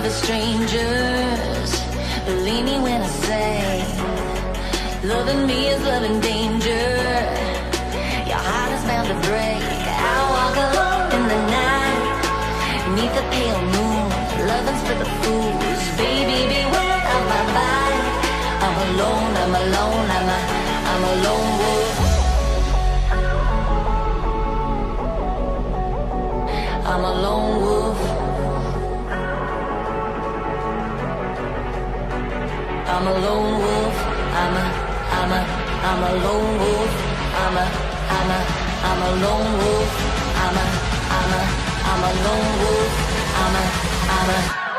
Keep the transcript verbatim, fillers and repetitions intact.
other strangers. Believe me when I say, loving me is loving danger. Your heart is bound to break. I walk alone in the night, neath the pale moon. Loving's for the fools. Baby, beware of my bite. I'm alone, I'm alone, I'm a, I'm a lone wolf. I'm a lone wolf. I'm a lone wolf. I'm a, I'm a, I'm a lone wolf. I'm a, I'm a, I'm a lone wolf. I'm a, I'm a, I'm a lone wolf. I'm a, I'm a